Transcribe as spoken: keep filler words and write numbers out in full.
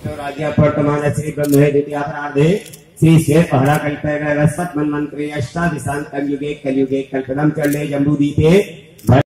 राज्य वर्तमान श्री ब्रह्मे द्वितीयापरार्धे श्री श्वेत पहरा कल्पे वस्वत मन्वंतरे अष्टादशांत कलयुगे कलयुगे कल्पदम चले जम्बूदीपे